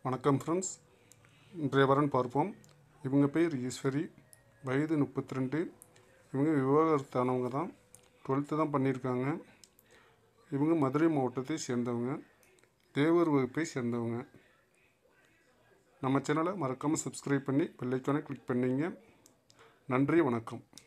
வணக்கம் ஃப்ரெண்ட்ஸ், இன்றைய வரன் பார்ப்போம். இவங்க பேர் ஈஸ்வரி, வயது 32. இவங்க விவாகரத்தானவங்க தான். 12th தான் பண்ணியிருக்காங்க. இவங்க மதுரை மாவட்டத்தை சேர்ந்தவங்க, தேவர் வகுப்பை சேர்ந்தவங்க. நம்ம சேனலை மறக்காமல் சப்ஸ்கிரைப் பண்ணி பெல் ஐக்கானை கிளிக் பண்ணிங்க. நன்றி, வணக்கம்.